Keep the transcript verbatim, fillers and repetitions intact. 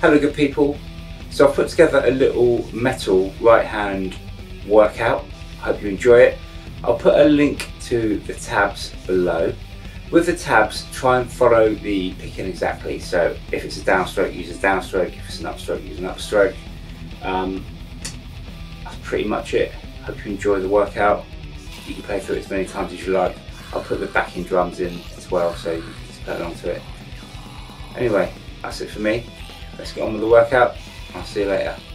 Hello good people, so I've put together a little metal right hand workout. I hope you enjoy it. I'll put a link to the tabs below. With the tabs, try and follow the picking exactly. So if it's a downstroke, use a downstroke. If it's an upstroke, use an upstroke. Um, that's pretty much it. Hope you enjoy the workout. You can play through it as many times as you like. I'll put the backing drums in as well, so you can just play along to it. Anyway, that's it for me. Let's get on with the workout. I'll see you later.